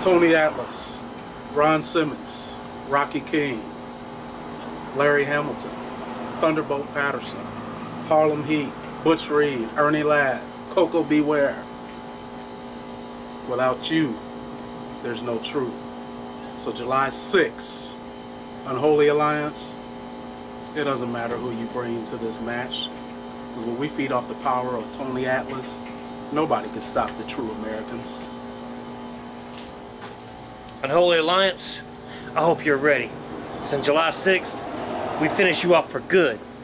Tony Atlas, Ron Simmons, Rocky King, Larry Hamilton, Thunderbolt Patterson, Harlem Heat, Butch Reed, Ernie Ladd, Coco Beware. Without you, there's no truth. So July 6th, Unholy Alliance, it doesn't matter who you bring to this match. Because when we feed off the power of Tony Atlas, nobody can stop the true Americans. Unholy Alliance, I hope you're ready. Because on July 6th, we finish you off for good.